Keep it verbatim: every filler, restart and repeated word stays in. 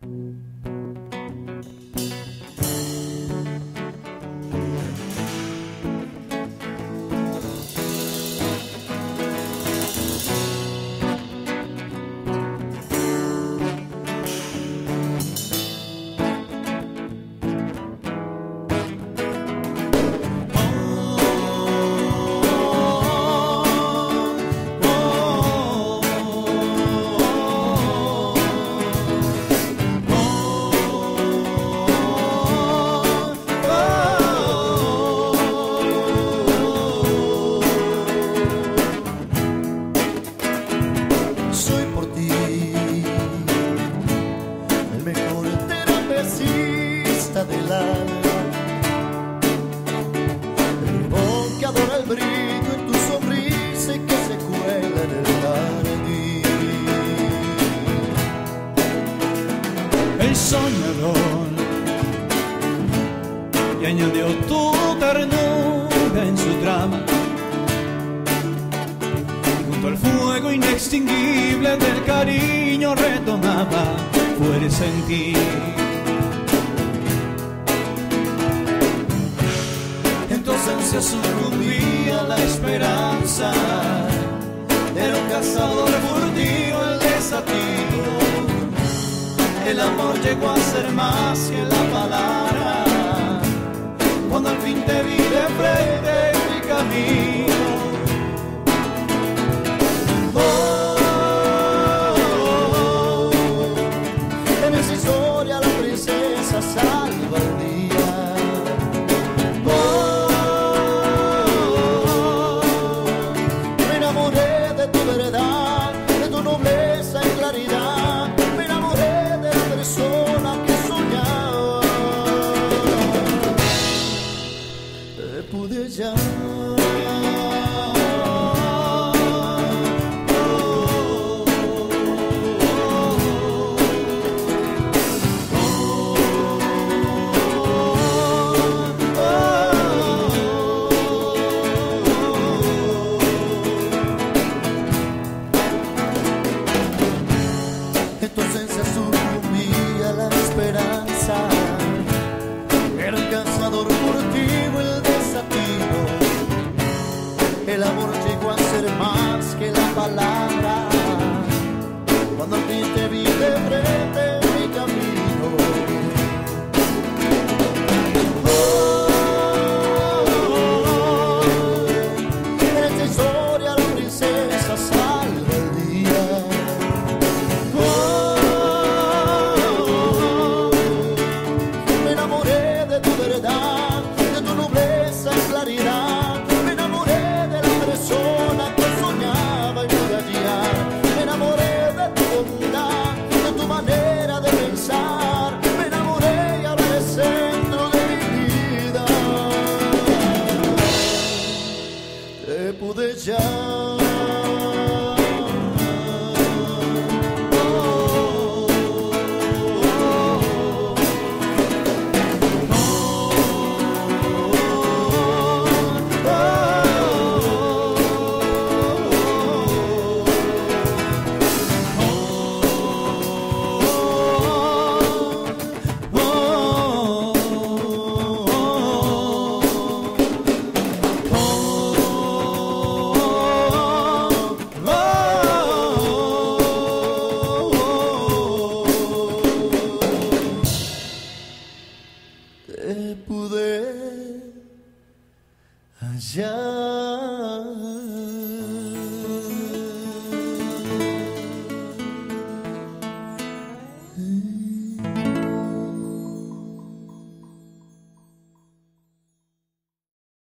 Del alma, el rubón que adora el brillo en tu sonrisa y que se cuela en el jardín. El soñador y añadió tu ternura en su trama, y junto al fuego inextinguible del cariño retomaba fuerza en ti. Se sucumbía la esperanza, era un cazador furtivo el desatino. El amor llegó a ser más que la palabra, cuando al fin te vi de frente en mi camino. Oh, oh, oh, en esa historia la princesa salva el día. Pude ya. Entonces se sucumbía la esperanza, era un cazador furtivo el desatino. El amor llegó a ser más que la palabra, cuando al fin te vi de frente en mi camino. Oh, oh, oh, en esta historia la princesa salva el día. Oh, oh, oh, me enamoré de tu verdad, de tu nobleza y claridad. Me enamoré de la persona que soñaba y pude hallar. Me enamoré de tu bondad, de tu manera de pensar. Me enamoré y ahora eres centro de mi vida. Te pude ya. Te pude hallar.